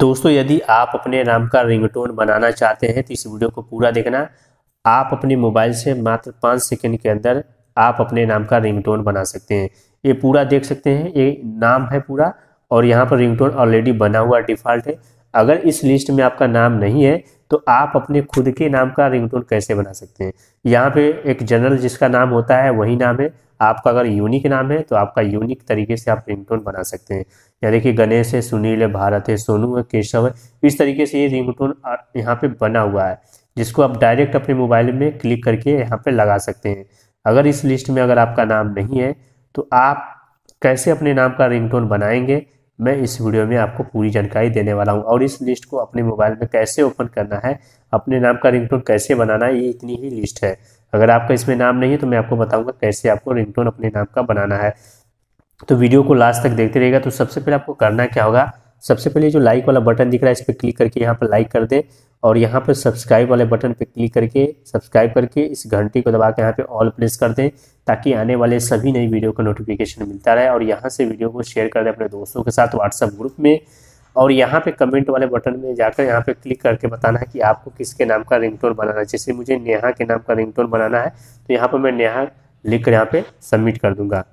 दोस्तों यदि आप अपने नाम का रिंगटोन बनाना चाहते हैं तो इस वीडियो को पूरा देखना। आप अपने मोबाइल से मात्र 5 सेकंड के अंदर आप अपने नाम का रिंगटोन बना सकते हैं। ये पूरा देख सकते हैं, ये नाम है पूरा और यहाँ पर रिंगटोन ऑलरेडी बना हुआ डिफ़ॉल्ट है। अगर इस लिस्ट में आपका नाम नहीं है तो आप अपने खुद के नाम का रिंगटोन कैसे बना सकते हैं। यहाँ पे एक जनरल जिसका नाम होता है वही नाम है। आपका अगर यूनिक नाम है तो आपका यूनिक तरीके से आप रिंगटोन बना सकते हैं। या देखिए गणेश है, सुनील है, भारत है, सोनू है, केशव है, इस तरीके से ये रिंगटोन यहाँ पे बना हुआ है जिसको आप डायरेक्ट अपने मोबाइल में क्लिक करके यहाँ पे लगा सकते हैं। अगर इस लिस्ट में अगर आपका नाम नहीं है तो आप कैसे अपने नाम का रिंगटोन बनाएंगे, मैं इस वीडियो में आपको पूरी जानकारी देने वाला हूं। और इस लिस्ट को अपने मोबाइल में कैसे ओपन करना है, अपने नाम का रिंगटोन कैसे बनाना है, ये इतनी ही लिस्ट है। अगर आपका इसमें नाम नहीं है तो मैं आपको बताऊंगा कैसे आपको रिंगटोन अपने नाम का बनाना है। तो वीडियो को लास्ट तक देखते रहिएगा। तो सबसे पहले आपको करना क्या होगा, सबसे पहले जो लाइक वाला बटन दिख रहा है इस पर क्लिक करके यहाँ पर लाइक कर दे और यहाँ पर सब्सक्राइब वाले बटन पे क्लिक करके सब्सक्राइब करके इस घंटी को दबा के यहाँ पे ऑल प्रेस कर दें ताकि आने वाले सभी नई वीडियो का नोटिफिकेशन मिलता रहे। और यहाँ से वीडियो को शेयर कर दें अपने दोस्तों के साथ व्हाट्सएप ग्रुप में। और यहाँ पे कमेंट वाले बटन में जाकर यहाँ पे क्लिक करके बताना है कि आपको किसके नाम का रिंगटोन बनाना है। जैसे मुझे नेहा के नाम का रिंगटोन बनाना है तो यहाँ पर मैं नेहा लिख कर यहाँ पे सबमिट कर दूंगा।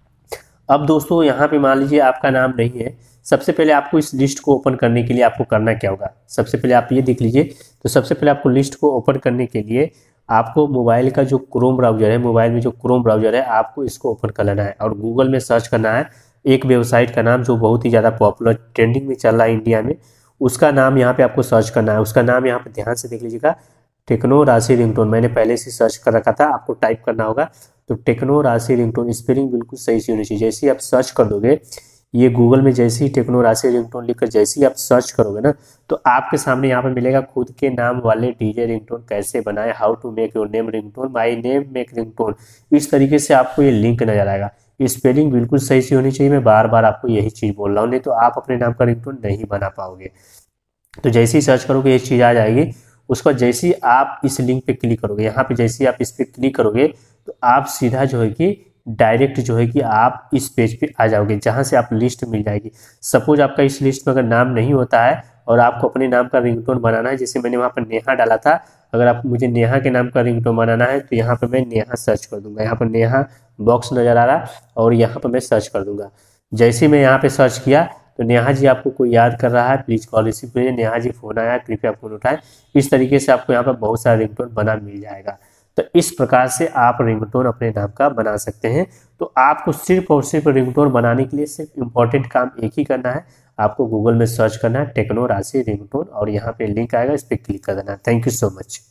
अब दोस्तों यहाँ पे मान लीजिए आपका नाम नहीं है, सबसे पहले आपको इस लिस्ट को ओपन करने के लिए आपको करना क्या होगा, सबसे पहले आप ये देख लीजिए। तो सबसे पहले आपको लिस्ट को ओपन करने के लिए आपको मोबाइल का जो क्रोम ब्राउजर है, मोबाइल में जो क्रोम ब्राउजर है आपको इसको ओपन कर लेना है और गूगल में सर्च करना है एक वेबसाइट का नाम जो बहुत ही ज़्यादा पॉपुलर ट्रेंडिंग में चल रहा है इंडिया में। उसका नाम यहाँ पे आपको सर्च करना है। उसका नाम यहाँ पे ध्यान से देख लीजिएगा, टेक्नो राशि रिंगटोन। मैंने पहले से सर्च कर रखा था, आपको टाइप करना होगा। तो टेक्नो राशि रिंगटोन स्पेलिंग बिल्कुल सही से होनी चाहिए। जैसे ही आप सर्च कर दोगे ये गूगल में, जैसे ही टेक्नो राशि रिंगटोन लिखकर जैसे ही आप सर्च करोगे ना तो आपके सामने यहाँ पर मिलेगा खुद के नाम वाले डीजे रिंगटोन कैसे बनाए, how to make your name ringtone, my name make ringtone. इस तरीके से आपको ये लिंक नजर आएगा। स्पेलिंग बिल्कुल सही से होनी चाहिए। मैं बार बार आपको यही चीज़ बोल रहा हूँ, नहीं तो आप अपने नाम का रिंगटोन नहीं बना पाओगे। तो जैसे ही सर्च करोगे ये चीज़ आ जाएगी। उसके बाद जैसे ही आप इस लिंक पे क्लिक करोगे, यहाँ पे जैसे ही आप इस पे क्लिक करोगे तो आप सीधा जो है कि डायरेक्ट जो है कि आप इस पेज पे आ जाओगे जहाँ से आप लिस्ट मिल जाएगी। सपोज आपका इस लिस्ट में अगर नाम नहीं होता है और आपको अपने नाम का रिंगटोन बनाना है, जैसे मैंने वहाँ पर नेहा डाला था, अगर आप मुझे नेहा के नाम का रिंगटोन बनाना है तो यहाँ पर मैं नेहा सर्च कर दूंगा। यहाँ पर नेहा बॉक्स नज़र आ रहा और यहाँ पर मैं सर्च कर दूंगा। जैसे ही मैं यहाँ पे सर्च किया तो नेहा जी आपको कोई याद कर रहा है, प्लीज़ कॉल रिसीव करिए, नेहा जी फ़ोन आया, कृपया फ़ोन उठाएं। इस तरीके से आपको यहाँ पर बहुत सारा रिंगटोन बना मिल जाएगा। तो इस प्रकार से आप रिंगटोन अपने नाम का बना सकते हैं। तो आपको सिर्फ और सिर्फ रिंगटोन बनाने के लिए सिर्फ इम्पॉर्टेंट काम एक ही करना है, आपको गूगल में सर्च करना है टेक्नो राशि रिंगटोन और यहाँ पे लिंक आएगा, इस पर क्लिक कर देना है। Thank you so much.